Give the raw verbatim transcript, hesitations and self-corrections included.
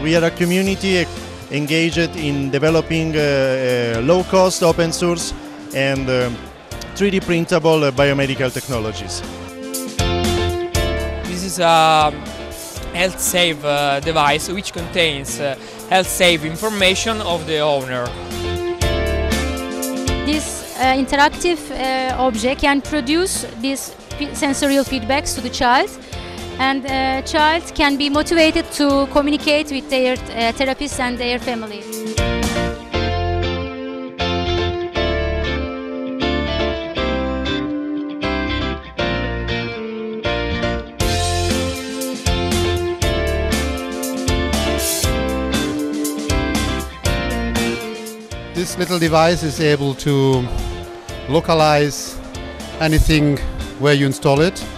We are a community engaged in developing uh, uh, low-cost, open-source and uh, three D printable uh, biomedical technologies. This is a health save uh, device which contains uh, health save information of the owner. This uh, interactive uh, object can produce these sensorial feedbacks to the child, and the uh, child can be motivated to communicate with their uh, therapist and their family. This little device is able to localize anything where you install it.